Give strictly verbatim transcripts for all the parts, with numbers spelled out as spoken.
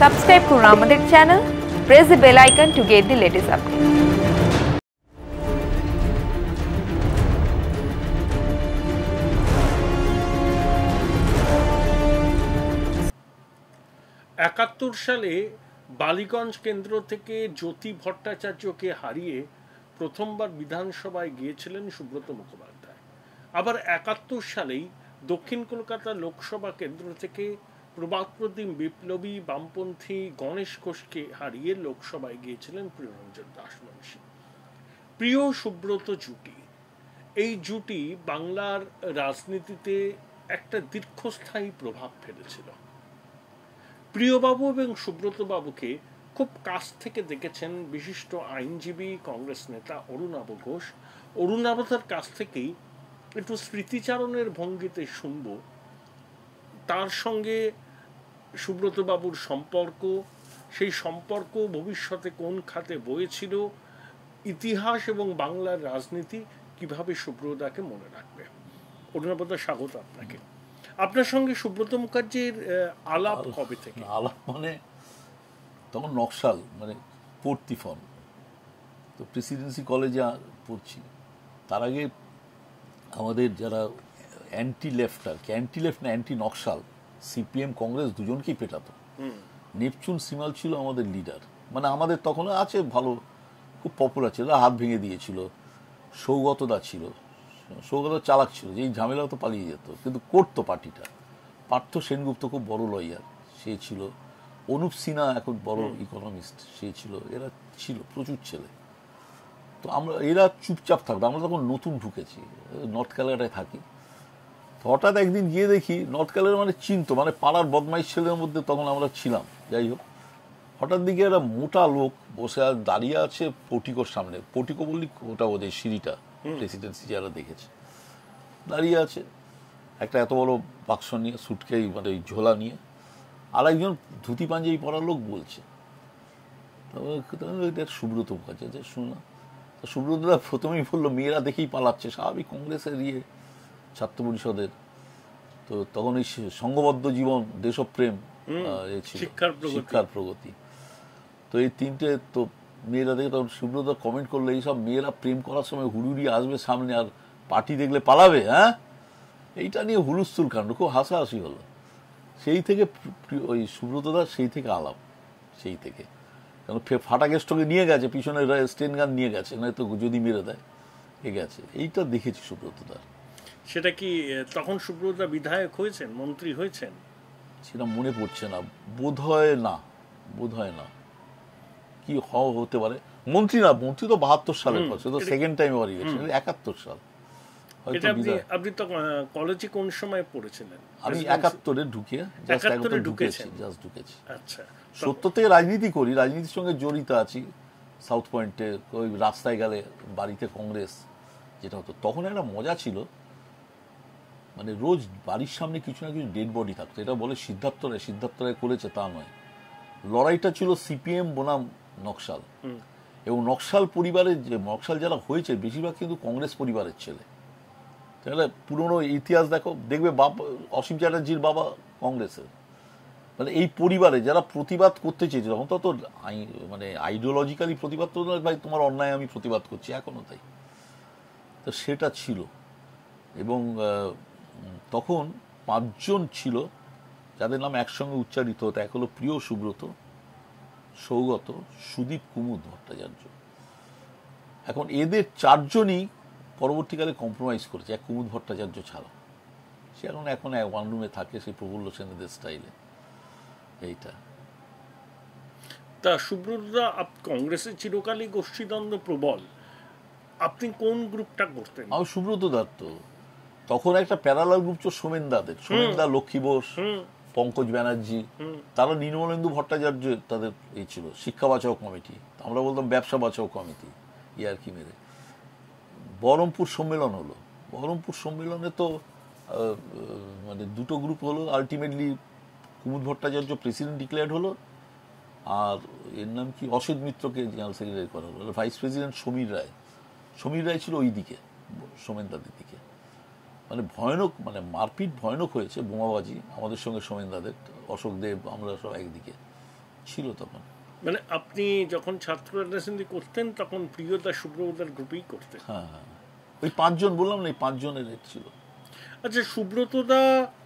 Subscribe করুন আমাদের channel, press the bell icon to get the latest update. একাত্তর সালে বালিগঞ্জ কেন্দ্র থেকে জ্যোতি ভট্টাচার্যকে হারিয়ে প্রথমবার বিধানসভায় গিয়েছিলেন সুব্রত মুখোপাধ্যায়। আবার একাত্তর সালেই দক্ষিণ কলকাতা লোকসভা কেন্দ্র থেকে প্রবাদপ্রতিম বিপ্লবী বামপন্থী গণেশ ঘোষকে হারিয়ে লোকসভায় গিয়েছিলেন প্রিয়রঞ্জন দাশমুন্সী। প্রিয় সুব্রত জুটি, এই জুটি বাংলার রাজনীতিতে একটা দীর্ঘস্থায়ী প্রভাব ফেলেছিল। প্রিয়বাবু এবং সুব্রত বাবুকে খুব কাছ থেকে দেখেছেন বিশিষ্ট আইনজীবী কংগ্রেস নেতা অরুণাভ ঘোষ। অরুণাভতার কাছ থেকেই একটু স্মৃতিচারণের ভঙ্গিতে শুনব তার সঙ্গে সুব্রত বাবুর সম্পর্ক, সেই সম্পর্ক ভবিষ্যতে কোন খাতে বয়েছিল, ইতিহাস এবং বাংলার রাজনীতি কিভাবে সুব্রতদাকে মনে রাখবে। অরুণাভতা, স্বাগত আপনাকে। আপনার সঙ্গে সুব্রত মুখার্জির আলাপ কবে থেকে? আলাপ মানে তখন নকশাল, মানে পড়তি ফর্ম, তো প্রেসিডেন্সি কলেজে পড়ছি। তার আগে আমাদের যারা অ্যান্টি লেফট, আর কি অ্যান্টি লেফট না অ্যান্টি নকশাল, সিপিএম কংগ্রেস দুজনকেই পেটাতো। নেপচুন সিমাল ছিল আমাদের লিডার, মানে আমাদের তখন আছে ভালো, খুব পপুলার ছিল, হাত ভেঙে দিয়েছিল। সৌগতদা ছিল, সৌগত চালাক ছিল, যেই ঝামেলা তো পালিয়ে যেত, কিন্তু করতো পার্টিটা। পার্থ সেনগুপ্ত খুব বড় লয়ার, সে ছিল। অনুপ সিনহা এখন বড় ইকোনমিস্ট, সে ছিল। এরা ছিল প্রচুর ছেলে। তো আমরা এরা চুপচাপ থাকতো। আমরা তখন নতুন ঢুকেছি, নর্থ ক্যালকাটায় থাকি। হঠাৎ একদিন গিয়ে দেখি নর্থ ক্যালকাটা মানে চিনতো, মানে পাড়ার বদমাইশ ছেলের মধ্যে তখন আমরা ছিলাম। যাই হোক, হঠাৎ দিকে একটা মোটা লোক বসে আর দাঁড়িয়ে আছে পোর্টিকোর সামনে। পোর্টিকো বললি ওটা ওদের সিঁড়িটা, প্রেসিডেন্সি যারা দেখেছে, দাঁড়িয়ে আছে একটা এত বড় বাক্স নিয়ে, সুটকে মানে ওই ঝোলা নিয়ে। আর একজন ধুতি পাঞ্জাবি পরা লোক বলছে, সুব্রত মুখার্জি। শুনলাম সুব্রতদা প্রথমেই বললো মেয়েরা দেখেই পালাচ্ছে, স্বাভাবিক, কংগ্রেসের ইয়ে, ছাত্র পরিষদের। তো তখন এই সংঘবদ্ধ জীবন, দেশপ্রেম, শিক্ষার প্রগতি, তো এই তিনটে। তো মেয়েরা দেখে তখন সুব্রত কমেন্ট করলো, এইসব মেয়েরা প্রেম করার সময় হুড়ুড়ি আসবে সামনে, আর পার্টি দেখলে পালাবে, হ্যাঁ? এইটা নিয়ে হুলুস্থুল কাণ্ড, খুব হাসাহাসি হলো। সেই থেকে ওই সুব্রতদা, সেই থেকে আলাপ, সেই থেকে। কারণ ফাটা গেস্টকে নিয়ে গেছে, পিছনে স্টেন গান নিয়ে গেছে, নয়তো যদি মেরে দেয়, এ গেছে। এইটা দেখেছি সুব্রতদার। সেটা কি তখন সুব্রতদা বিধায়ক হয়েছেন, মন্ত্রী হয়েছেন? সেটা মনে পড়ছে না, বোধ হয় না, বোধ হয় না। কি হওয়া হতে পারে, মন্ত্রী না, মন্ত্রী তো বাহাত্তর সালের পর, সে তো সেকেন্ড টাইম আবার ইলেকশন, একাত্তর সাল। আপনি তো কলেজে কোন সময় পড়েছিলেন? আমি একাত্তরে ঢুকে একাত্তরে ঢুকেছি, জাস্ট ঢুকেছি। আচ্ছা, সত্তর থেকে রাজনীতি করি, রাজনীতির সঙ্গে জড়িত আছি। সাউথ পয়েন্টে ওই রাস্তায় গেলে বাড়িতে কংগ্রেস যেটা হতো, তখন একটা মজা ছিল, মানে রোজ বাড়ির সামনে কিছু না কিছু ডেড বডি থাকতো। এটা বলে সিদ্ধার্থ রায়, সিদ্ধার্থ রায় করেছে তা নয়। লড়াইটা ছিল সিপিএম বনাম নকশাল, এবং নকশাল পরিবারের যে নকশাল যারা হয়েছে বেশিরভাগ কিন্তু কংগ্রেস পরিবারের ছেলে। তাহলে পুরনো ইতিহাস দেখো, দেখবে বাবা অসীম চ্যাটার্জির বাবা কংগ্রেসের। মানে এই পরিবারে যারা প্রতিবাদ করতে চেয়েছে, তখন তো মানে আইডিওলজিক্যালি প্রতিবাদ তো নয়, ভাই তোমার অন্যায় আমি প্রতিবাদ করছি, এখনো তাই। তো সেটা ছিল। এবং তখন পাঁচজন ছিল যাদের নাম একসঙ্গে উচ্চারিত হতো। এক হলো প্রিয় সুব্রত, সৌগত, সুদীপ, কুমুদ ভট্টাচার্য। এখন এদের চারজনই পরবর্তীকালে কম্প্রোমাইজ করেছে, এক কুমুদ ভট্টাচার্য ছাড়া। সে এখন এখন ওয়ান রুমে থাকে, সে প্রফুল্ল সেনদের স্টাইলে। এইটা তা সুব্রতদা, কংগ্রেসের চিরকালই গোষ্ঠীদ্বন্দ্ব প্রবল, আপনি কোন গ্রুপটা করতেন? আমি সুব্রত দত্ত। তখন একটা প্যারালাল গ্রুপ ছিল সোমেনদাদের, সোমেনদা, লক্ষ্মী বোস, পঙ্কজ ব্যানার্জি, তারা নির্মলেন্দু ভট্টাচার্য, তাদের এই ছিল শিক্ষা বাঁচাও কমিটি, আমরা বলতাম ব্যবসা বাঁচাও কমিটি, ইয়ার কি মেরে। বহরমপুর সম্মেলন হলো, বহরমপুর সম্মেলনে তো মানে দুটো গ্রুপ হলো। Ultimately Kumud Bhattacharya president declared হলো, আর এর নাম কি অসিত মিত্রকে জেনারেল সেক্রেটারি করা হলো। ভাইস প্রেসিডেন্ট সমীর রায়, সমীর রায় ছিল ওই দিকে, সোমেনদাদের দিকে। মানে ভয়ানক, মানে মারপিট ভয়ানক হয়েছে, বোমাবাজি আমাদের সঙ্গে সোমেনদাদের, অশোক দেব, আমরা সব একদিকে। ছিল তখন। মানে আপনি যখন ছাত্র রাজনীতি করতেন তখন প্রিয়দা সুব্রতদার গ্রুপেই করতেন? হ্যাঁ হ্যাঁ, ওই পাঁচজন বললাম না, এই পাঁচজনের রেট ছিল। আচ্ছা, সুব্রতদা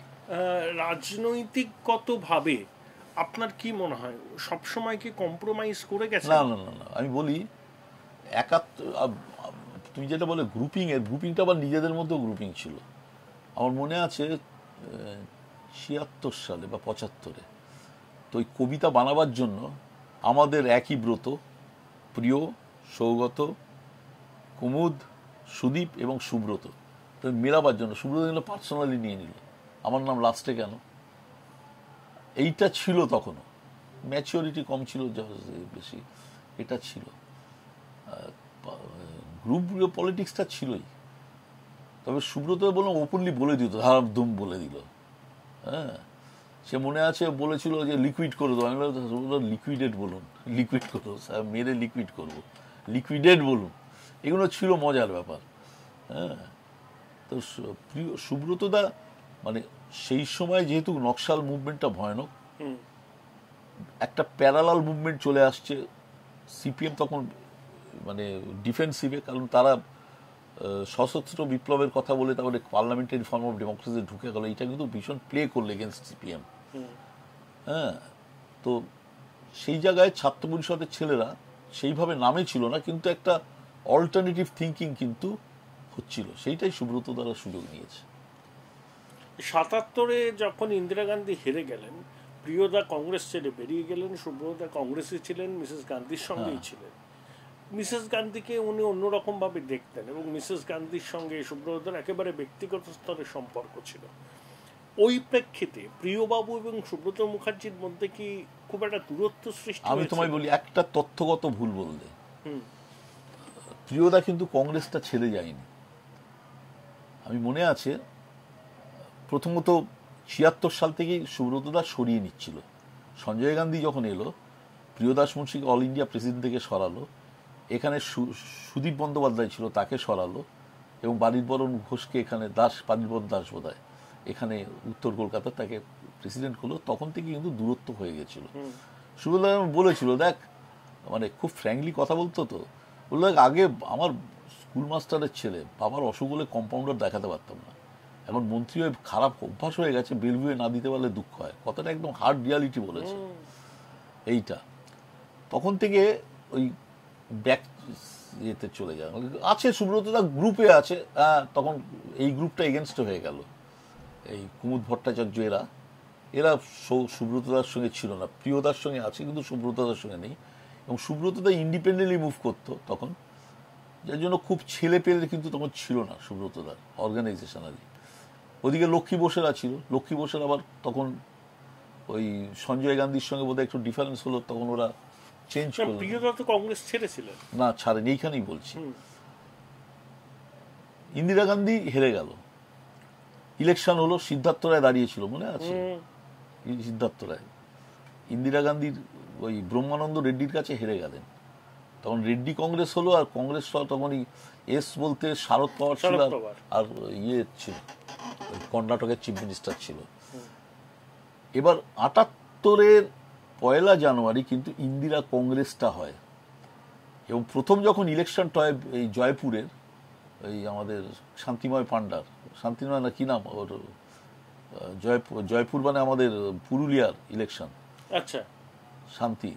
রাজনৈতিকগতভাবে আপনার কি মনে হয় সবসময় কি কম্প্রোমাইজ করে গেছে? না না না না, আমি বলি একাত্তর, তুমি যেটা বলে গ্রুপিং, এর গ্রুপিংটা আবার নিজেদের মধ্যেও গ্রুপিং ছিল। আমার মনে আছে ছিয়াত্তর সালে বা পঁচাত্তরে, তো ওই কবিতা বানাবার জন্য আমাদের একই ব্রত, প্রিয়, সৌগত, কুমুদ, সুদীপ এবং সুব্রত, তো মেলাবার জন্য সুব্রত নিল পার্সোনালি নিয়ে নিল আমার নাম লাস্টে কেন। এইটা ছিল তখনও, ম্যাচিওরিটি কম ছিল বেশি, এটা ছিল। গ্রুপ পলিটিক্সটা ছিলই। তবে সুব্রত বললাম ওপেনলি বলে দিত, হারাম দুম বলে দিল। হ্যাঁ, সে মনে আছে বলেছিল যে লিকুইড করে দেবো। আমি বললাম লিকুইডেড বলুন, লিকুইড করবো স্যার, মেরে লিকুইড করবো, লিকুইডেড বলুন। এগুলো ছিল মজার ব্যাপার। হ্যাঁ, তো প্রিয় সুব্রতদা মানে সেই সময় যেহেতু নকশাল মুভমেন্টটা ভয়ানক, একটা প্যারালাল মুভমেন্ট চলে আসছে। সিপিএম তখন মানে ডিফেন্সিভে, কারণ তারা সশস্ত্র বিপ্লবের কথা বলে তারপরে পার্লামেন্টারি ফর্ম অফ ডেমোক্রেসি ঢুকে গেল। এটা কিন্তু ভীষণ প্লে করলে এগেনস্ট সিপিএম। হ্যাঁ, তো সেই জায়গায় ছাত্র পরিষদের ছেলেরা সেইভাবে নামে ছিল না, কিন্তু একটা অল্টারনেটিভ থিঙ্কিং কিন্তু হচ্ছিল, সেইটাই সুব্রত দ্বারা সুযোগ নিয়েছে। সাতাত্তরে যখন ইন্দিরা গান্ধী হেরে গেলেন, প্রিয়দা কংগ্রেস ছেড়ে বেরিয়ে গেলেন, সুব্রতদা কংগ্রেসে ছিলেন, মিসেস গান্ধীর সঙ্গেই ছিলেন। মিসেস গান্ধীকে উনি অন্যরকম ভাবে দেখতেন এবং মিসেস গান্ধীর সঙ্গে সুব্রতদার একেবারে ব্যক্তিগত স্তরে সম্পর্ক ছিল। ওই প্রেক্ষিতে প্রিয়বাবু এবং সুব্রত মুখার্জির মধ্যে কি খুব একটা দূরত্ব সৃষ্টি? আমি তোমায় বলি একটা তথ্যগত ভুল বললে, প্রিয়দা কিন্তু কংগ্রেসটা ছেড়ে যায়নি। আমি মনে আছে প্রথমত ছিয়াত্তর সাল থেকেই সুব্রতদা সরিয়ে নিচ্ছিল। সঞ্জয় গান্ধী যখন এলো, প্রিয়দাস মুন্সিকে অল ইন্ডিয়া প্রেসিডেন্ট থেকে সরালো, এখানে সুদীপ বন্দ্যোপাধ্যায় ছিল, তাকে সরালো, এবং বাণীবরণ ঘোষকে এখানে দাস, বাণীবরণ দাস বোধহয় এখানে উত্তর কলকাতা তাকে প্রেসিডেন্ট করলো। তখন থেকে কিন্তু দূরত্ব হয়ে গেছিল। সুব্রতদা বলেছিল, দেখ মানে খুব ফ্র্যাঙ্কলি কথা বলতো, তো বললো দেখ আগে আমার স্কুল মাস্টারের ছেলে, বাবার অসুখ হলে কম্পাউন্ডার দেখাতে পারতাম না, এখন মন্ত্রী হয়ে খারাপ অভ্যাস হয়ে গেছে, বেল বুয়ে না দিতে পারলে দুঃখ হয়। কথাটা একদম হার্ড রিয়ালিটি বলেছে এইটা। তখন থেকে ওই ব্যাক ইয়েতে চলে যায় আছে। সুব্রতদা গ্রুপে আছে, হ্যাঁ, তখন এই গ্রুপটা এগেনস্ট হয়ে গেল। এই কুমুদ ভট্টাচার্য এরা এরা সুব্রতদার সঙ্গে ছিল না, প্রিয়দার সঙ্গে আছে কিন্তু সুব্রতদার সঙ্গে নেই। এবং সুব্রতদা ইন্ডিপেন্ডেন্টলি মুভ করতো তখন, যার জন্য খুব ছেলে পেলে কিন্তু তখন ছিল না সুব্রতদার অর্গানাইজেশনালি। ওদিকে লক্ষ্মী বোসেরা ছিল, লক্ষ্মী বোসের আবার তখন ওই সঞ্জয় গান্ধীর সঙ্গে বোধহয় একটু ডিফারেন্স হলো, তখন ওরা চেঞ্জ করলো। প্রিয়দা তো কংগ্রেস ছেড়েছিলেন না, ছাড়েনি, এইখানেই বলছি। ইন্দিরা গান্ধী হেরে গেল, ইলেকশন হলো, সিদ্ধার্থ রায় দাঁড়িয়েছিল, মনে আছে? সিদ্ধার্থ রায় ইন্দিরা গান্ধীর ওই ব্রহ্মানন্দ রেড্ডির কাছে হেরে গেলেন। তখন রেড্ডি কংগ্রেস হলো, আর কংগ্রেস তখনই এস বলতে শারদ পাওয়ার ছিল, আর ইয়ে ছিল কর্ণাটকের চিফ মিনিস্টার ছিল। এবার আটাত্তরের পয়লা জানুয়ারি কিন্তু ইন্দিরা কংগ্রেসটা হয়, এবং প্রথম যখন ইলেকশনটা হয় এই জয়পুরের, এই আমাদের শান্তিময় পান্ডার, শান্তিময় না কি নাম ওর, জয়পুর জয়পুর মানে আমাদের পুরুলিয়ার ইলেকশন। আচ্ছা, শান্তি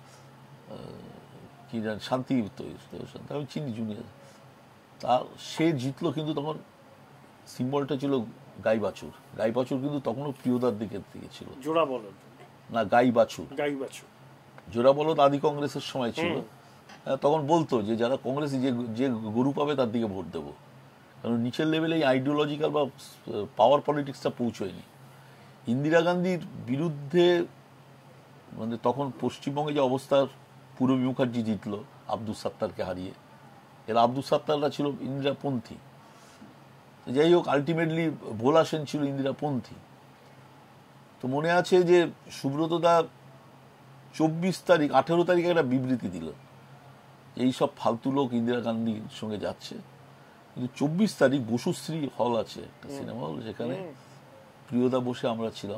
কি জানি, শান্তি আমি চিনি জুনিয়র, তার সে জিতলো। কিন্তু তখন সিম্বলটা ছিল গাই বাছুর। গাই বাছুর কিন্তু তখনও প্রিয়দার দিকের দিকে ছিল। জোড়া বলদ না, গাই বাছুর। গাই বাছুর জোড়া বলদ আদি কংগ্রেসের সময় ছিল। তখন বলতো যে যারা কংগ্রেস যে যে গরু পাবে তার দিকে ভোট দেবো, কারণ নিচের লেভেলে এই আইডিওলজিক্যাল বা পাওয়ার পলিটিক্সটা পৌঁছয়নি। ইন্দিরা গান্ধীর বিরুদ্ধে মানে তখন পশ্চিমবঙ্গে যে অবস্থা, পূরবী মুখার্জি জিতলো আব্দুল সাত্তারকে হারিয়ে। এরা আব্দুল সাত্তাররা ছিল ইন্দিরাপন্থী। যাই হোক, আলটিমেটলি ভোলা সেন ছিল ইন্দিরাপন্থী। তো মনে আছে যে সুব্রতদা চব্বিশ তারিখ আঠেরো তারিখে একটা বিবৃতি দিল, এইসব ফালতু লোক ইন্দিরা গান্ধীর সঙ্গে যাচ্ছে। কিন্তু চব্বিশ তারিখ বসুশ্রী হল আছে একটা সিনেমা হল, সেখানে প্রিয়দা বসে আমরা ছিলাম,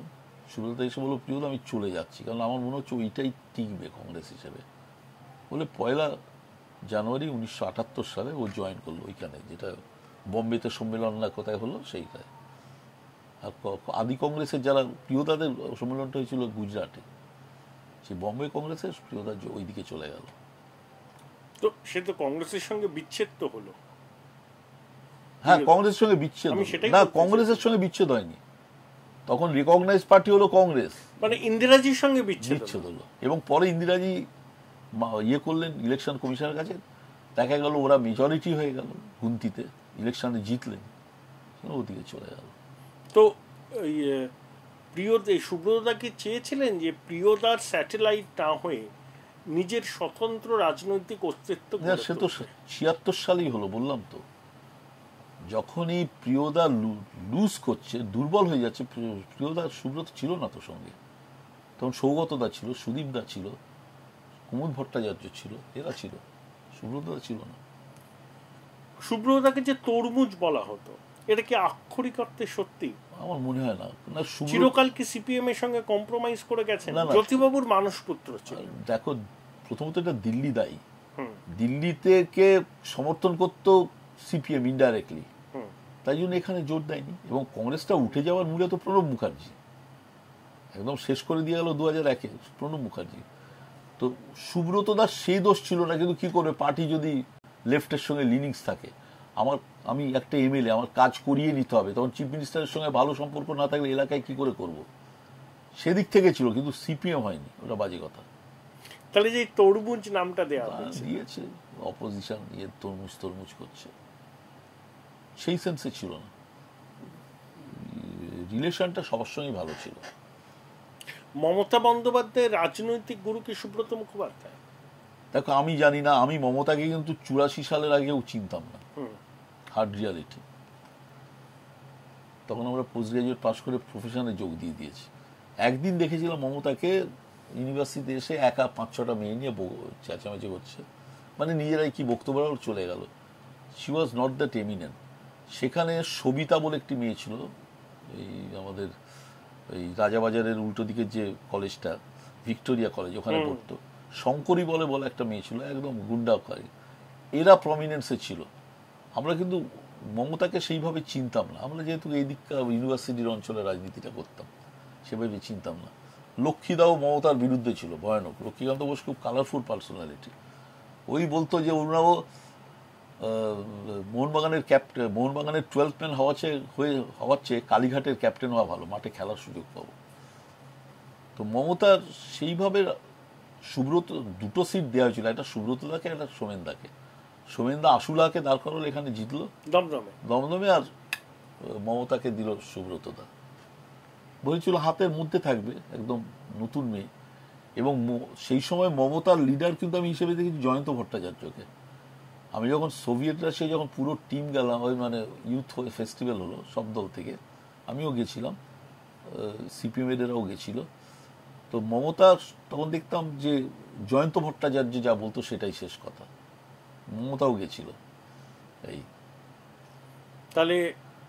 সুব্রত এসে বললো প্রিয়দা আমি চলে যাচ্ছি, কারণ আমার মনে হচ্ছে ওইটাই টিকবে কংগ্রেস হিসেবে। বলে পয়লা জানুয়ারি উনিশশো আটাত্তর সালে ও জয়েন করলো ওইখানে, যেটা বম্বেতে সম্মেলন না কোথায় হলো সেইটায়। আর আদি কংগ্রেসের যারা প্রিয়দাদের সম্মেলনটা হয়েছিল গুজরাটে, সেই বম্বে কংগ্রেসের প্রিয়দা ওইদিকে চলে গেল। তো সে তো কংগ্রেসের সঙ্গে বিচ্ছেদ তো হলো। হ্যাঁ, কংগ্রেসের সঙ্গে বিচ্ছেদ না, কংগ্রেসের সঙ্গে বিচ্ছেদ হয়নি, তখন রিকগনাইজ পার্টি হলো কংগ্রেস, মানে ইন্দিরাজির সঙ্গে বিচ্ছেদ বিচ্ছেদ হলো। এবং পরে ইন্দিরাজি ইয়ে করলেন ইলেকশন কমিশনের কাছে, দেখা গেল ওরা মেজরিটি হয়ে গেল গুনতিতে, ইলেকশনে জিতলেন, ওদিকে চলে গেল। তো প্রিয়দা সুব্রতদা কি চেয়েছিলেন যে প্রিয়দার স্যাটেলাইট না হয়ে নিজের স্বতন্ত্র রাজনৈতিক অস্তিত্ব? সে তো ছিয়াত্তর সালেই হলো, বললাম তো, যখনই প্রিয়দা লুজ করছে, দুর্বল হয়ে যাচ্ছে, প্রিয়দা সুব্রত ছিল না তো সঙ্গে, তখন সৌগতদা ছিল, সুদীপদা ছিল, কুমুদ ভট্টাচার্য ছিল, এরা ছিল, সুব্রতদা ছিল না। সুব্রতদাকে যে তরমুজ বলা হতো, এটা কি আক্ষরিক অর্থে সত্যি? আমার মনে হয় না। চিরকাল কি সিপিএম এর সঙ্গে কম্প্রোমাইজ করে গেছেন? জ্যোতিবাবুর মানসপুত্র ছিল। দেখো, প্রথমত এটা দিল্লি দায়ী, দিল্লি থেকে সমর্থন করতো সিপিএম ইনডাইরেক্টলি, তাই জন্য এখানে জোর দেয়নি। এবং কংগ্রেসটা উঠে যাওয়ার মূলে তো প্রণব মুখার্জি একদম শেষ করে দিয়ে গেল দু হাজার একে, প্রণব মুখার্জি। তো সুব্রত দাস সেই দোষ ছিল না, কিন্তু কি করবে, পার্টি যদি লেফটের সঙ্গে লিনিংস থাকে, আমার আমি একটা এমএলএ, আমার কাজ করিয়ে নিতে হবে, তখন চিফ মিনিস্টারের সঙ্গে ভালো সম্পর্ক না থাকলে এলাকায় কি করে করব, সেদিক থেকে ছিল, কিন্তু সিপিএম হয়নি, ওটা বাজে কথা। তাহলে যে তরমুজ নামটা দেওয়া দিয়েছে, অপোজিশন ইয়ে তরমুজ তরমুজ করছে, সেই সেন্সে ছিল না। রিলেশনটা সবার সঙ্গেই ভালো ছিল। মমতা বন্দ্যোপাধ্যায়ের রাজনৈতিক গুরু কি সুব্রত মুখোপাধ্যায়? দেখো, আমি জানি না, আমি মমতাকে কিন্তু চুরাশি সালের আগেও চিনতাম না, হার্ড রিয়ালিটি। তখন আমরা পোস্ট গ্রাজুয়েট পাস করে প্রফেশনে যোগ দিয়ে দিয়েছি। একদিন দেখেছিলাম মমতাকে ইউনিভার্সিটিতে এসে একা পাঁচ ছটা মেয়ে নিয়ে চেঁচামেচি করছে, মানে নিজেরাই কি বক্তব্য চলে গেল। She was not that eminent. সেখানে সবিতা বলে একটি মেয়ে ছিল, এই আমাদের এই রাজাবাজারের উল্টো দিকের যে কলেজটা, ভিক্টোরিয়া কলেজ, ওখানে পড়তো, শঙ্করী বলে বলে একটা মেয়ে ছিল, একদম গুন্ডাকারী, এরা প্রমিনেন্সে ছিল। আমরা কিন্তু মমতাকে সেইভাবে চিনতাম না, আমরা যেহেতু এই দিককার ইউনিভার্সিটির অঞ্চলে রাজনীতিটা করতাম, সেভাবে চিনতাম না। লক্ষ্মীদাও মমতার বিরুদ্ধে ছিল, ভয়ানক। লক্ষ্মীকান্ত বোস খুব কালারফুল পার্সোনালিটি, ওই বলতো যে ওনারাও মোহনবাগানের ক্যাপ্টেন, মোহনবাগানের টুয়েলভ ম্যান হওয়া চেয়ে হয়ে হওয়ার চেয়ে কালীঘাটের ক্যাপ্টেন হওয়া ভালো, মাঠে খেলার সুযোগ পাবো। তো মমতার সেইভাবে সুব্রত দুটো সিট দেওয়া হয়েছিল, একটা সুব্রতদাকে, একটা সোমেনদাকে। সোমেনদা আশুলাকে দাঁড় করালো, এখানে জিতলো দমদমে দমদমে আর মমতাকে দিল সুব্রতদা। বলেছিল হাতের মধ্যে থাকবে, একদম নতুন মেয়ে। এবং সেই সময় মমতার লিডার কিন্তু আমি হিসেবে দেখেছি জয়ন্ত ভট্টাচার্যকে। আমি যখন সোভিয়েত রাশিয়া যখন পুরো টিম গেলাম, ওই মানে ইউথ ফেস্টিভ্যাল হলো সব দল থেকে, আমিও গেছিলাম, সিপিএম এদেরও গেছিল। তো মমতা তখন দেখতাম যে জয়ন্ত ভট্টাচার্য যা বলতো সেটাই শেষ কথা, মমতাও গেছিল। এই তাহলে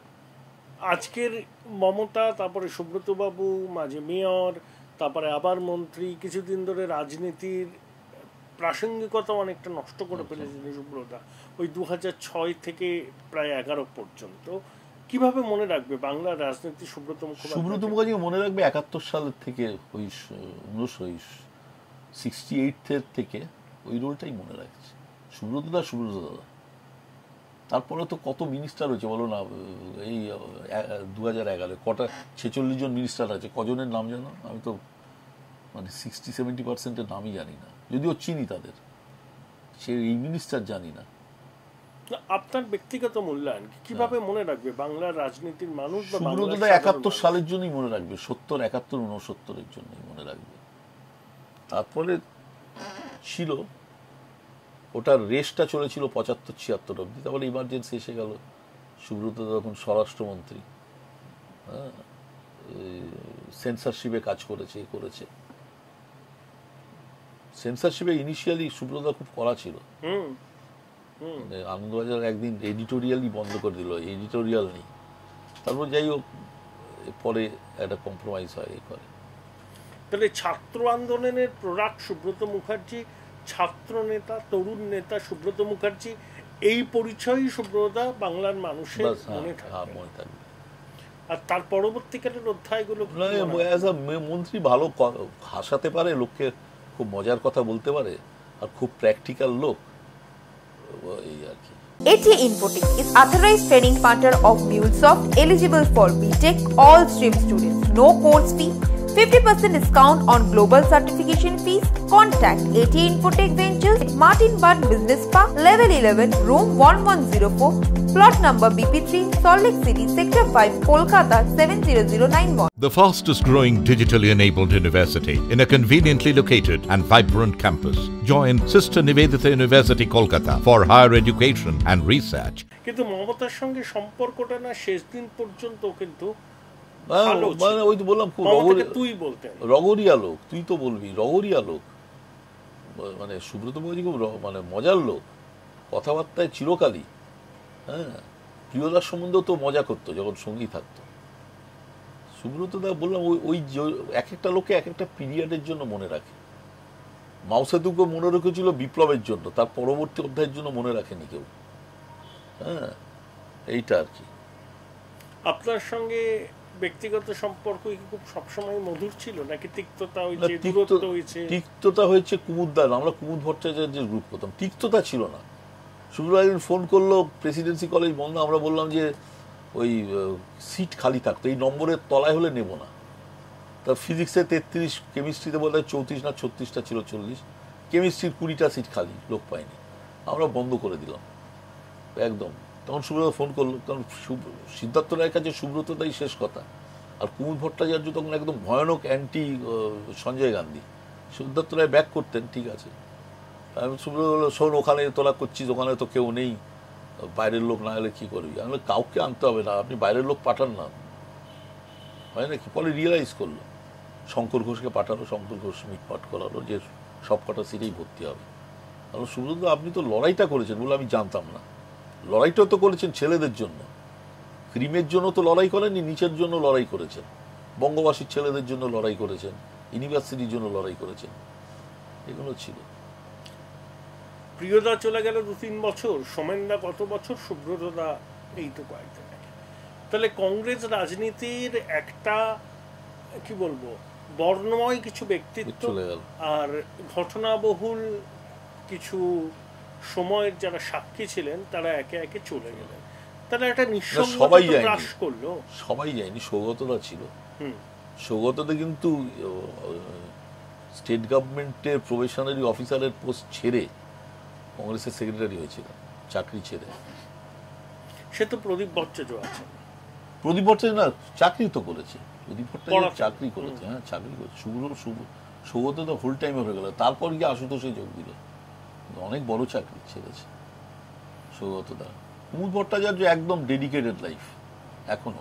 আজকের মমতা, তারপরে সুব্রত বাবু, মাঝে মেয়র, তারপরে আবার মন্ত্রী, কিছুদিন ধরে রাজনীতির প্রাসঙ্গিকতা অনেকটা নষ্ট করে ফেলেছেন সুব্রতা, ওই দু হাজার ছয় থেকে প্রায় এগারো পর্যন্ত। কিভাবে মনে রাখবে বাংলার রাজনীতি সুব্রত মুখোপাধ্যায়? সুব্রত মুখার্জি মনে রাখবে একাত্তর সালের থেকে, ওই উনিশশো সিক্সটি এইট থেকে ওই রোলটাই মনে রাখছে। সুব্রত দা সুব্রত দাদা। তারপরে তো কত মিনিস্টার হয়েছে বলো না, এই দু হাজার এগারো কটা ছেচল্লিশ জন মিনিস্টার আছে, কজনের নাম জানো? আমি তো মানে সিক্সটি সেভেন্টি পার্সেন্টের নামই জানি না, যদিও চিনি তাদের, সে এই মিনিস্টার জানি না। আপনার ব্যক্তিগত মূল্যায়ন কিভাবে মনে রাখবে বাংলার রাজনীতির মানুষ? সুব্রত দা একাত্তর সালের জন্যই মনে রাখবে, সত্তর একাত্তর উনসত্তরের জন্যই মনে রাখবে। তারপরে ছিল ওটার রেসটা চলেছিল পঁচাত্তর ছিয়াত্তর অব্দি, তারপরে ইমার্জেন্সি এসে গেল। সুব্রত তখন স্বরাষ্ট্রমন্ত্রী, হ্যাঁ, সেন্সরশিপে কাজ করেছে করেছে সেন্সরশিপে ইনিশিয়ালি সুব্রত খুব কড়া ছিল। মানে আনন্দবাজার একদিন এডিটোরিয়ালই বন্ধ করে দিল, এডিটোরিয়াল নেই। তারপর যাই হোক পরে একটা কম্প্রোমাইজ হয় এ করে। তাহলে ছাত্র আন্দোলনের প্রোডাক্ট সুব্রত মুখার্জি, ছাত্র নেতা, তরুণ নেতা সুব্রত মুখার্জি, এই পরিচয়ই সুব্রতদা বাংলার মানুষের মনে থাকবে। আর তার পরবর্তীকালের অধ্যায়গুলো মন্ত্রী ভালো হাসাতে পারে লোককে, খুব মজার কথা বলতে পারে, আর খুব প্র্যাকটিক্যাল লোক, এই আর কি। A T A Infotech is authorized training partner of MuleSoft, eligible for B Tech all stream students. No course fee, fifty percent discount on global certification fees. Contact A T A Infotech Ventures, Martin Bud Business Park, level eleven, room one one zero four, plot number B P three, Salt Lake City, sector five, Kolkata seven zero zero nine one. The fastest growing digitally enabled university in a conveniently located and vibrant campus. Join Sister Nivedita University, Kolkata for higher education and research. কিন্তু মমতার সঙ্গে সম্পর্কটা না শেষ দিন পর্যন্ত কিন্তু মানে ওই তো বললাম তুই বলতেন রগরিয়া লোক, তুই তো বলবি রগরিয়া লোক, মানে সুব্রত মুখার্জি খুব মানে মজার লোক, কথাবার্তায় চিরকালই। হ্যাঁ, প্রিয়দার সম্বন্ধেও তো মজা করতো যখন সঙ্গী থাকতো। সুব্রত দা বললাম ওই ওই এক একটা লোকে এক একটা পিরিয়ডের জন্য মনে রাখে। মাওসেতুকে মনে রেখেছিল বিপ্লবের জন্য, তার পরবর্তী অধ্যায়ের জন্য মনে রাখেনি কেউ। হ্যাঁ, এইটা আর কি। আপনার সঙ্গে ব্যক্তিগত সম্পর্ক কি খুব সবসময় মধুর ছিল নাকি তিক্ততা হয়েছে? তিক্ততা হয়েছে কুমুদদার, আমরা কুমুদ ভট্টাচার্যের গ্রুপ করতাম, তিক্ততা ছিল না। শুক্রবার একদিন ফোন করলো, প্রেসিডেন্সি কলেজ বন্ধ, আমরা বললাম যে ওই সিট খালি থাকতো, এই নম্বরের তলায় হলে নেব না। তা ফিজিক্সে তেত্রিশ, কেমিস্ট্রিতে বোধ হয় চৌত্রিশ না ছত্রিশটা ছিল, চল্লিশ, কেমিস্ট্রির কুড়িটা সিট খালি, লোক পাইনি, আমরা বন্ধ করে দিলাম একদম। তখন সুব্রত ফোন করলো, কারণ সিদ্ধার্থ রায়ের কাছে সুব্রতটাই শেষ কথা, আর কুমুদ ভট্টাচার্য তখন একদম ভয়ানক অ্যান্টি সঞ্জয় গান্ধী। সিদ্ধার্থ রায় ব্যাক করতেন, ঠিক আছে। আমি সুব্রত বললো, শোন ওখানে তোলা করছিস, ওখানে তো কেউ নেই, বাইরের লোক না হলে কী করবি? আমি কাউকে আনতে হবে না, আপনি বাইরের লোক পাঠান না, হয় নাকি? পরে রিয়েলাইজ করলো, শঙ্কর ঘোষকে পাঠালো, শঙ্কর ঘোষ মিটপাট করালো যে সব কটা সিটেই ভর্তি হবে। কারণ সুব্রত আপনি তো লড়াইটা করেছেন বলে আমি জানতাম না। লড়াইটাও তো করেছেন ছেলেদের জন্য, ক্রিমের জন্য তো লড়াই করেননি, নিচের জন্য লড়াই করেছেন, বঙ্গবাসীর ছেলেদের জন্য লড়াই করেছেন, ইউনিভার্সিটির জন্য লড়াই করেছেন, এগুলো ছিল। প্রিয়দা চলে গেল দু তিন বছর, সোমেনদা কত বছর, সুব্রতদা এই তো কয়েকদিন। তাহলে কংগ্রেস রাজনীতির একটা কি বলবো বর্ণময় কিছু ব্যক্তিত্ব আর ঘটনাবহুল কিছু সময়ের যারা সাক্ষী ছিলেন তারা একে একে চলে গেলেন। তাহলে একটা সবাই গ্রাস করলো, সবাই যায়নি। সৌগতদা ছিল, সৌগতদা কিন্তু স্টেট গভর্নমেন্টের প্রবেশনারি অফিসারের পোস্ট ছেড়ে কংগ্রেসের সেক্রেটারি হয়েছিল, চাকরি ছেড়ে। সে তো প্রদীপ ভট্টাচার্য আছে, প্রদীপ ভট্টাচার্য না চাকরি তো করেছে, প্রদীপ ভট্টাচার্য চাকরি করেছে, হ্যাঁ চাকরি করেছে। শুভ্র সৌগত তো ফুল টাইমে হয়ে গেল, তারপর গিয়ে আশুতোষে যোগ দিল, অনেক বড় চাকরি ছেড়েছে সৌগত দা। কুমুদ ভট্টাচার্য একদম ডেডিকেটেড লাইফ এখনো।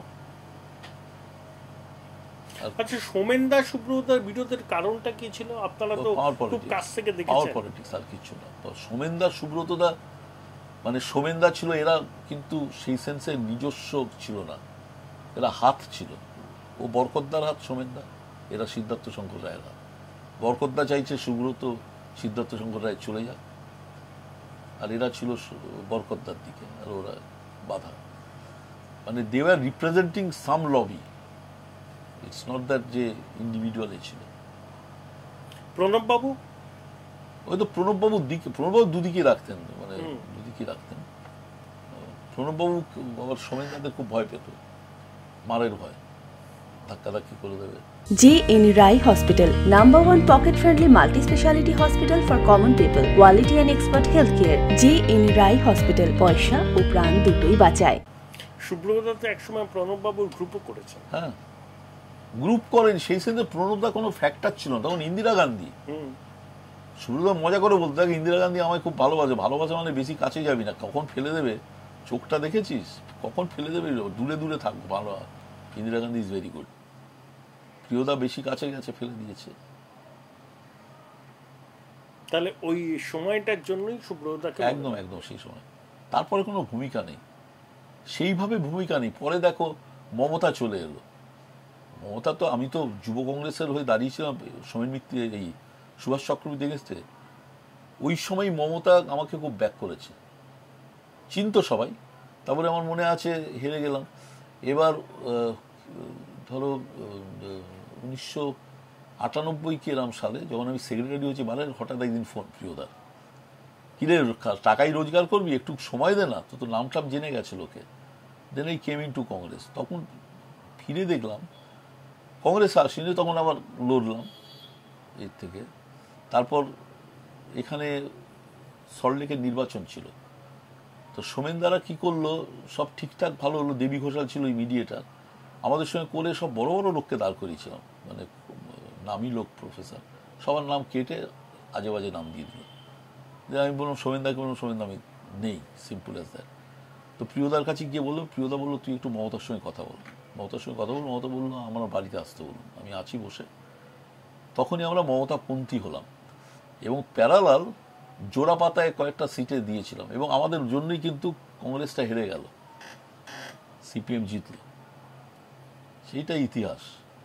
আচ্ছা, সোমেনদা সুব্রতদার বিরোধের কারণটা কি ছিল? আপনারা তো খুব কাছ থেকে দেখেছেন। পাওয়ার পলিটিক্স আর কিছু না। সোমেনদা সুব্রতদা মানে সোমেনদা ছিল, এরা কিন্তু সেই সেন্সে নিজস্ব ছিল না, এরা হাত ছিল। ও বরকতদার হাত সোমেনদা, এরা সিদ্ধার্থ শঙ্কর রায়ের হাত। বরকতদা চাইছে সুব্রত সিদ্ধার্থ শঙ্কর রায় চলে যাক, আর এরা ছিল বরকতদার দিকে, আর ওরা বাধা। মানে they were representing some lobby, it's not that যে ইন্ডিভিজুয়ালি ছিল। প্রণব বাবু, ওই তো প্রণব বাবুর দিকে, প্রণব বাবু দুদিকে রাখতেন, মানে দুদিকে রাখতেন। প্রণব বাবু আবার সোমেনদাদের খুব ভয় পেত, মারের ভয়, ধাক্কাধাক্কি করে দেবে। J N Rai Hospital, number one pocket-friendly multi-speciality hospital for common people, quality and expert healthcare. J N Rai Hospital, পয়সা ও প্রাণ দুটোই বাঁচায়। সুব্রতদা তো একসময় প্রণব বাবুর গ্রুপও করেছেন। হ্যাঁ, গ্রুপ করেন, সেই সেন্সে প্রণবদা কোনো ফ্যাক্টর ছিল না, তখন ইন্দিরা গান্ধী। সুব্রতদা মজা করে বলতে থাকে, ইন্দিরা গান্ধী আমায় খুব ভালোবাসে, ভালোবাসা মানে বেশি কাছে যাবি না, কখন ফেলে দেবে, চোখটা দেখেছিস, কখন ফেলে দেবে, দূরে দূরে থাকবো, ভালো। Indira Gandhi is very good. প্রিয়দা বেশি কাছে গেছে, ফেলে দিয়েছে। তাহলে ওই সময়টার জন্যই সুব্রতদাকে একদম একদম সেই সময়, তারপরে কোনো ভূমিকা নেই, সেইভাবে ভূমিকা নেই। পরে দেখো মমতা চলে এলো, মমতা তো, আমি তো যুব কংগ্রেসের হয়ে দাঁড়িয়েছিলাম সোমেন মিত্র, এই সুভাষ চক্রবর্তী এগেন্স্টে। ওই সময় মমতা আমাকে খুব ব্যাক করেছে, চিনতো সবাই। তারপরে আমার মনে আছে হেরে গেলাম। এবার ধরো উনিশশো আটানব্বই কি এরম সালে যখন আমি সেক্রেটারি হয়েছি, মানে হঠাৎ একদিন ফোন, প্রিয়দার, কিরে টাকাই রোজগার করবি, একটু সময় দে না, তো তো নাম টাম জেনে গেছে লোকে। দেন এই কেম ইন টু কংগ্রেস। তখন ফিরে দেখলাম কংগ্রেস আসেনি, তখন আবার লড়লাম এর থেকে। তারপর এখানে সল্টলেকের নির্বাচন ছিল, তো সোমেন দ্বারা কী করলো, সব ঠিকঠাক ভালো হলো। দেবী ঘোষাল ছিল ওই মিডিয়েটার, আমাদের সঙ্গে করে সব বড় বড় লোককে দাঁড় করিয়েছিলাম, মানে নামী লোক, প্রফেসর, সবার নাম কেটে আজে বাজে নাম দিয়ে দিল। যে আমি বললাম সোমেনদাকে, বললাম সোমেনদা আমি নেই, সিম্পল অ্যাজ দ্যাট। তো প্রিয়দার কাছে গিয়ে বললো, প্রিয়দা বললো তুই একটু মমতার সঙ্গে কথা বল। মমতার সঙ্গে কথা বললো, মমতা বললো আমার বাড়িতে আসতে বলুন, আমি আছি বসে। তখনই আমরা মমতাপন্থী হলাম এবং প্যারালাল জোড়া পাতায় কয়েকটা সিটে দিয়েছিলাম, এবং আমাদের জন্যই কিন্তু কংগ্রেসটা হেরে গেল, সিপিএম জিতল। সেইটাই ইতিহাস,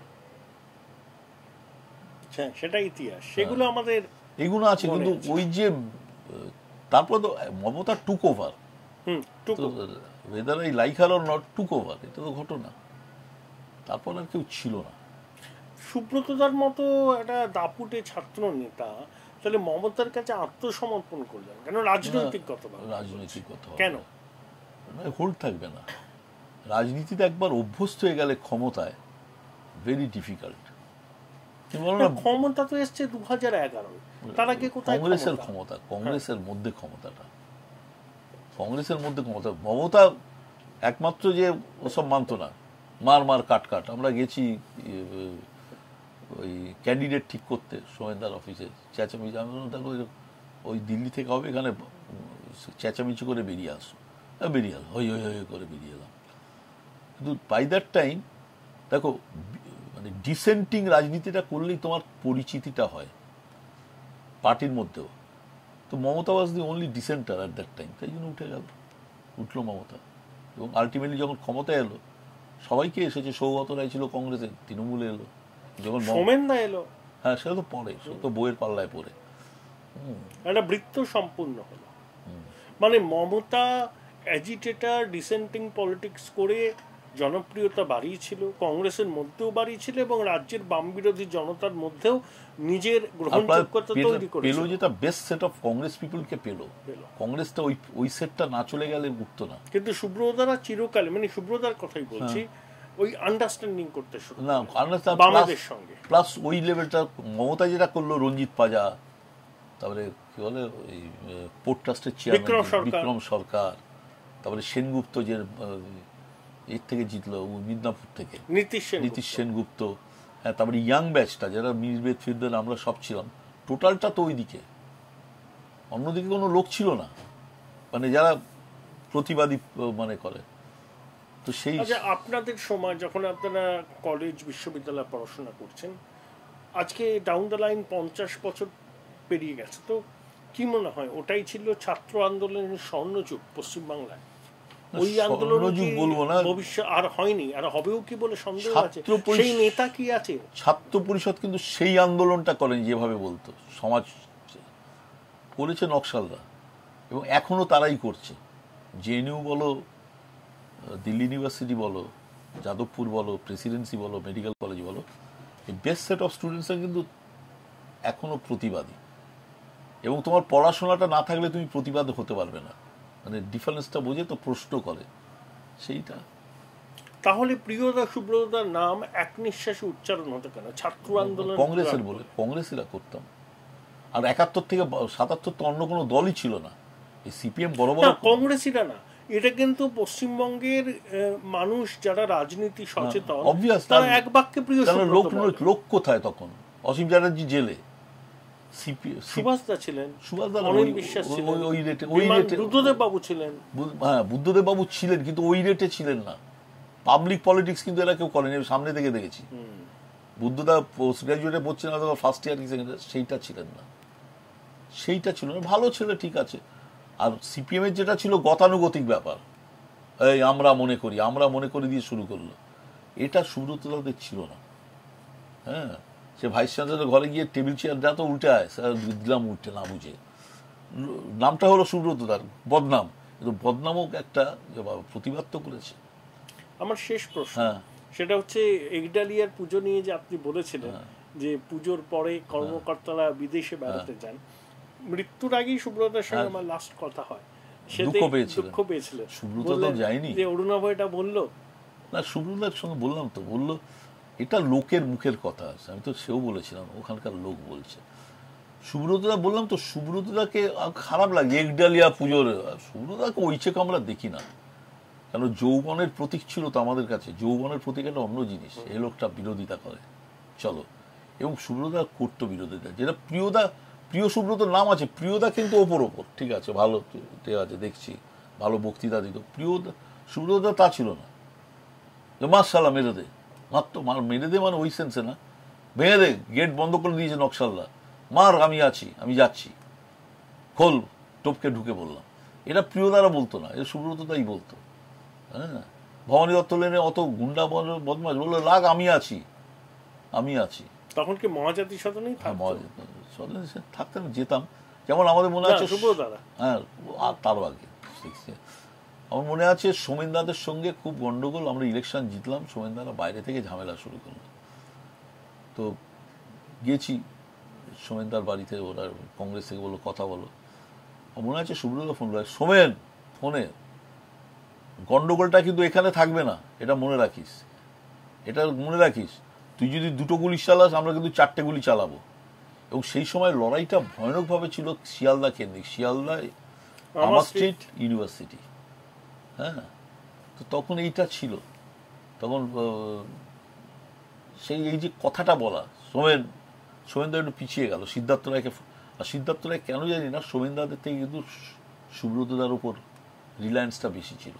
সেটা ইতিহাস, সেগুলো আমাদের এগুলো আছে। কিন্তু ওই যে তারপর তো Mamata took over, whether I like her or not, took over, এটা তো ঘটনা। তারপর আর কেউ ছিল না। সুব্রতদার মতো একটা দাপুটে ছাত্র নেতা তাহলে মমতার কাছে আত্মসমর্পণ করলেন কেন? রাজনৈতিক কথা, রাজনৈতিক কথা কেন হোল্ড থাকবে না? রাজনীতিতে একবার অভ্যস্ত হয়ে গেলে ক্ষমতায় ভেরি ডিফিকাল্ট। ক্ষমতা তো এসছে দু হাজার এগারো, তার আগে কোথায় কংগ্রেসের ক্ষমতা, কংগ্রেসের মধ্যে ক্ষমতাটা, কংগ্রেসের মধ্যে ক্ষমতা। মমতা একমাত্র যে ওসব মানতো না, মার মার কাট কাট। আমরা গেছি ওই ক্যান্ডিডেট ঠিক করতে সোমেনদার অফিসে, চেঁচামেচি, আমি দেখো ওই দিল্লি থেকে হবে, এখানে চেঁচামেচি করে বেরিয়ে আসো, বেরিয়ে এলাম, হই হই হই করে বেরিয়ে এলাম। কিন্তু বাই দ্যাট টাইম দেখো, মানে ডিসেন্টিং রাজনীতিটা করলেই তোমার পরিচিতিটা হয় পার্টির মধ্যেও। তো Mamata was the only dissenter at that time, তাই জন্য উঠে গেল, উঠলো মমতা। এবং আলটিমেটলি যখন ক্ষমতা এলো, সবাইকে এসেছে, সৌগত রায় ছিল কংগ্রেসের, তৃণমূলে এলো, যখন সোমেনদা এলো, হ্যাঁ সেটা তো পরে, সে তো বইয়ের পাল্লায় পড়ে একটা বৃত্ত সম্পূর্ণ হলো। মানে মমতা অ্যাজিটেটর, ডিসেন্টিং পলিটিক্স করে জনপ্রিয়তা বাড়িয়েছিল, কংগ্রেসের মধ্যেও বাড়িয়েছিল এবং রাজ্যের বাম বিরোধী জনতার মধ্যেও নিজের গ্রহণযোগ্যতা তৈরি করেছিল। পেলো যেটা বেস্ট সেট অফ কংগ্রেস পিপলকে পেলো, কংগ্রেসটা ওই ওই সেটটা না চলে গেলে উঠতো না। কিন্তু সুব্রতদারা চিরকাল, মানে সুব্রতদার কথাই বলছি, ওই আন্ডারস্ট্যান্ডিং করতে শুরু না বামেদের সঙ্গে, প্লাস ওই লেভেলটা মমতা যেটা করলো, রঞ্জিত পাজা, তারপরে কি বলে ওই পোর্ট ট্রাস্টের চেয়ারম্যান বিক্রম সরকার, তারপরে সেনগুপ্ত যে এর থেকে জিতলো মিদনাপুর থেকে, নীতিশ সেনগুপ্ত, হ্যাঁ, তারপরে ইয়াং ব্যাচটা যারা মিরবেদ ফিরবেদ আমরা সব ছিলাম, টোটালটা তো ওইদিকে, অন্যদিকে কোনো লোক ছিল না, মানে যারা প্রতিবাদী মানে করে। তো সেই আপনাদের সময় যখন আপনারা কলেজ বিশ্ববিদ্যালয়ে পড়াশোনা করছেন, আজকে ডাউন দ্য লাইন পঞ্চাশ বছর পেরিয়ে গেছে, তো কি মনে হয় ওটাই ছিল ছাত্র আন্দোলনের স্বর্ণযুগ পশ্চিমবাংলায়? ওই আন্দোলন বলবো না, ভবিষ্যৎ আর হয়নি, আর হবেও কি বলে সন্দেহ আছে? সেই নেতা কি আছে? ছাত্র পরিষদ কিন্তু সেই আন্দোলনটা করেন যেভাবে বলতো, সমাজ করেছে নকশালরা, এবং এখনো তারাই করছে। জেএনইউ বলো, দিল্লি ইউনিভার্সিটি বলো, যাদবপুর বলো, প্রেসিডেন্সি বলো, মেডিকেল কলেজ বলো, এই বেস্ট সেট অফ স্টুডেন্টসরা কিন্তু এখনো প্রতিবাদী। এবং তোমার পড়াশোনাটা না থাকলে তুমি প্রতিবাদ হতে পারবে না, মানে ডিফারেন্সটা বোঝে, তো প্রশ্ন করে সেইটা। তাহলে প্রিয়দা সুব্রতদার নাম এক নিঃশ্বাসে উচ্চারণ হতো কেন? ছাত্র আন্দোলন কংগ্রেসের বলে, কংগ্রেসীরা করতাম। আর একাত্তর থেকে সাতাত্তর তো অন্য কোনো দলই ছিল না, এই সিপিএম বড় বড় কংগ্রেসীরা না, এটা কিন্তু পশ্চিমবঙ্গের মানুষ যারা রাজনীতি সচেতন, তারা এক বাক্যে প্রিয় লোক লোক কোথায় তখন? অসীম চ্যাটার্জি জেলে, সুভাষদা ছিলেন, সুভাষদা অনিল বিশ্বাস ছিলেন, ওই রেটে ওই রেটে বুদ্ধদেব বাবু ছিলেন, হ্যাঁ বুদ্ধদেব বাবু ছিলেন, কিন্তু ওই রেটে ছিলেন না। পাবলিক পলিটিক্স কিন্তু এরা কেউ করেনি, সামনে থেকে দেখেছি। বুদ্ধদেব পোস্ট গ্রাজুয়েটে পড়ছিলেন, ফার্স্ট ইয়ার কি সেকেন্ড ইয়ার, সেইটা ছিলেন না, সেইটা ছিল না। ভালো ছেলে, ঠিক আছে। আর সিপিএম এর যেটা ছিল গতানুগতিক ব্যাপার, এই আমরা মনে করি, আমরা মনে করি দিয়ে শুরু করলো, এটা সুব্রতদের ছিল না। হ্যাঁ, সে ভাইস চ্যান্সেলর ঘরে গিয়ে টেবিল চেয়ার দেওয়া তো উল্টে আয়, স্যার দিলাম উল্টে না বুঝে। নামটা হলো সুব্রত দার বদনাম, কিন্তু বদনামও একটা প্রতিবাদ তো করেছে। আমার শেষ প্রশ্ন, হ্যাঁ, সেটা হচ্ছে একডালিয়ার পুজো নিয়ে যে আপনি বলেছিলেন যে পুজোর পরে কর্মকর্তারা বিদেশে বেড়াতে যান, মৃত্যুর আগেই সুব্রতার সঙ্গে আমার লাস্ট কথা হয়, সেতে দুঃখ পেয়েছিলেন। সুব্রত তো যায়নি, যে অরুণাভ এটা বললো না, সুব্রতার সঙ্গে বললাম তো, বললো এটা লোকের মুখের কথা আছে, আমি তো সেও বলেছিলাম ওখানকার লোক বলছে। সুব্রতদা বললাম তো, সুব্রতদাকে খারাপ লাগে একডালিয়া পুজোর, সুব্রতদাকে ওই চেক আমরা দেখি না, কেন যৌবনের প্রতীক ছিল তো আমাদের কাছে, যৌবনের প্রতীক একটা অন্য জিনিস, এই লোকটা বিরোধিতা করে চলো, এবং সুব্রতদা করতো বিরোধিতা, যেটা প্রিয়দা, প্রিয় সুব্রতর নাম আছে, প্রিয়দা কিন্তু ওপর ওপর ঠিক আছে, ভালো ঠিক আছে দেখছি, ভালো বক্তৃতা দিত, প্রিয়দা সুব্রতদা তা ছিল না, মাশাআল্লাহ মেরে দে, মাত্র মেরে দে মানে ওই সেন্সে না, ভেঙে দে, গেট বন্ধ করে দিয়েছে নকশাল্লা, মার আমি আছি, আমি যাচ্ছি, খোল, টপকে ঢুকে বললাম, এটা প্রিয়দারা বলতো না, এটা সুব্রতদাই বলতো। হ্যাঁ, ভবানী দত্ত লেনে অত গুন্ডা বদমাশ বললো লাগ, আমি আছি, আমি আছি। তখন কি মহাজাতি সদনেই সদনে থাকতাম, যেতাম, যেমন আমাদের মনে আছে হ্যাঁ তারও আগে আমার মনে আছে সোমেনদাদের সঙ্গে খুব গন্ডগোল, আমরা ইলেকশন জিতলাম, সোমেনদারা বাইরে থেকে ঝামেলা শুরু করলো, তো গেছি সোমেনদার বাড়িতে, ওরা কংগ্রেস থেকে বললো কথা বলো, মনে আছে সুব্রত ফোন করে, সোমেন ফোনে গন্ডগোলটা কিন্তু এখানে থাকবে না, এটা মনে রাখিস, এটা মনে রাখিস, তুই যদি দুটো গুলি চালাস আমরা কিন্তু চারটে গুলি চালাবো। এবং সেই সময় লড়াইটা ভয়ানকভাবে ছিল শিয়ালদা কেন্দ্রিক, শিয়ালদা আমার স্ট্রিট ইউনিভার্সিটি, হ্যাঁ, তো তখন এইটা ছিল, তখন সেই এই যে কথাটা বলা, সোমেন সোমেনদা একটু পিছিয়ে গেল, সিদ্ধার্থ রায়কে, আর সিদ্ধার্থ রায় কেন জানি না সোমেনদাদের থেকে কিন্তু সুব্রতদার উপর রিলায়েন্সটা বেশি ছিল,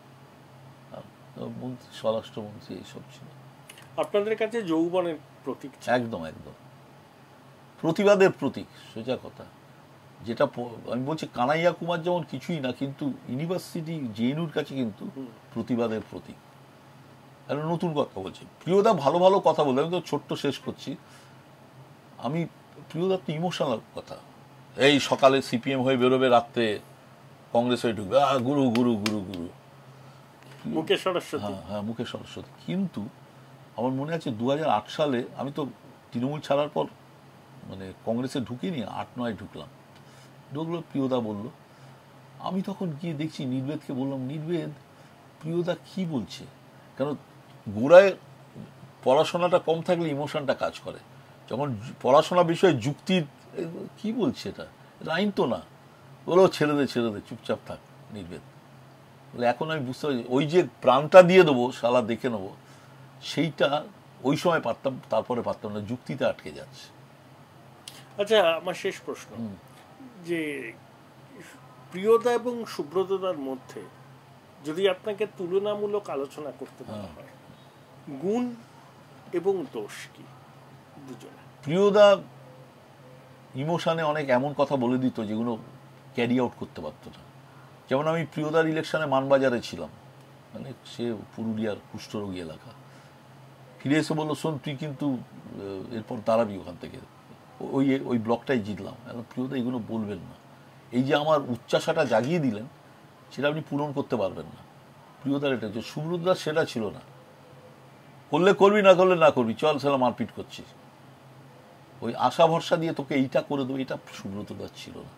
মন্ত্রী স্বরাষ্ট্রমন্ত্রী এইসব ছিল। আপনাদের কাছে যৌবনের প্রতীক, একদম একদম প্রতিবাদের প্রতীক, সোজা কথা, যেটা আমি বলছি কানাইয়া কুমার যেমন কিছুই না, কিন্তু ইউনিভার্সিটি জেএনইউর কাছে কিন্তু প্রতিবাদের প্রতীক। একটা নতুন কথা বলছি, প্রিয়দা ভালো ভালো কথা বলে, আমি তো ছোট্ট শেষ করছি, আমি প্রিয়দার তো ইমোশনাল কথা, এই সকালে সিপিএম হয়ে বেরোবে, রাত্রে কংগ্রেস হয়ে ঢুকবে, আহ গুরু গুরু গুরু গুরু, মুখে সরস্বতী, হ্যাঁ হ্যাঁ মুখে সরস্বতী। কিন্তু আমার মনে আছে দু হাজার আট সালে আমি তো তৃণমূল ছাড়ার পর মানে কংগ্রেসে ঢুকিনি, আট নয় ঢুকলাম, ঢুকলো, প্রিয়দা বলল, আমি তখন গিয়ে দেখছি নির্বেদকে বললাম, নির্বেদ প্রিয়দা কি বলছে, কেন গোড়ায় পড়াশোনাটা কম থাকলে ইমোশনটা কাজ করে, যখন পড়াশোনা বিষয়ে যুক্তির কি বলছে, এটা এটা আইন তো না, বলো ছেড়ে দে ছেড়ে দে চুপচাপ থাক নির্বেদ বলে, এখন আমি বুঝতে পারছি ওই যে প্রাণটা দিয়ে দেবো শালা দেখে নেবো, সেইটা ওই সময় পারতাম, তারপরে পারতাম না, যুক্তিতে আটকে যাচ্ছে। আচ্ছা, আমার শেষ প্রশ্ন, যে প্রিয়দা এবং সুব্রতদার মধ্যে যদি আপনাকে তুলনামূলক আলোচনা করতে বলা হয়, গুণ এবং দোষ কি দুজনে? প্রিয়দা ইমোশনে অনেক এমন কথা বলে দিত যেগুলো ক্যারি আউট করতে পারত না, যেমন আমি প্রিয়দার ইলেকশনে মানবাজারে ছিলাম, মানে সে পুরুলিয়ার কুষ্ঠরোগী এলাকা, ফিরে এসে বললো, শোন তুই কিন্তু এরপর দাঁড়াবি ওখান থেকে, ওই ওই ব্লকটাই জিতলাম। এখন প্রিয়দা এগুলো বলবেন না, এই যে আমার উচ্চাশাটা জাগিয়ে দিলেন সেটা আপনি পূরণ করতে পারবেন না। প্রিয়দার এটা যে সুব্রতদার সেটা ছিল না, করলে করবি না করলে না করবি, চল সেটা মারপিট করছিস, ওই আশা ভরসা দিয়ে তোকে এইটা করে দেবো, এটা সুব্রতদার ছিল না।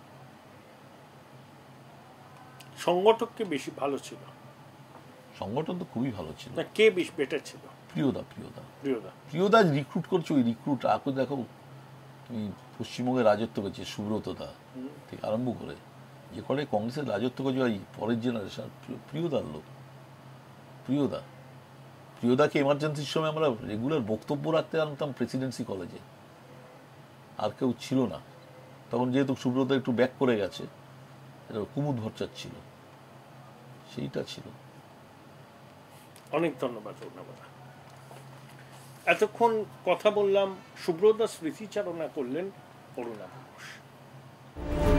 সংগঠককে বেশি ভালো ছিল, সংগঠন তো খুবই ভালো ছিল, কে বেশি বেটার ছিল? প্রিয়দা প্রিয়দা প্রিয়দা প্রিয়দা রিক্রুট করছে, ওই রিক্রুট আগে দেখো তুমি পশ্চিমবঙ্গে রাজত্ব করছে সুব্রতদা থেকে আরম্ভ করে, যে করে কংগ্রেসের রাজত্ব করছে ওই পরের জেনারেশন, প্রিয়দার লোক, প্রিয়দা প্রিয়দাকে এমার্জেন্সির সময় আমরা রেগুলার বক্তব্য রাখতে আনতাম প্রেসিডেন্সি কলেজে, আর কেউ ছিল না তখন, যেহেতু সুব্রত একটু ব্যাক করে গেছে, এটা কুমুদ ভট্টাচার্য ছিল, সেইটা ছিল। অনেক ধন্যবাদ ধন্যবাদ। এতক্ষণ কথা বললাম, সুব্রত স্মৃতিচারণা করলেন অরুণাভ ঘোষ।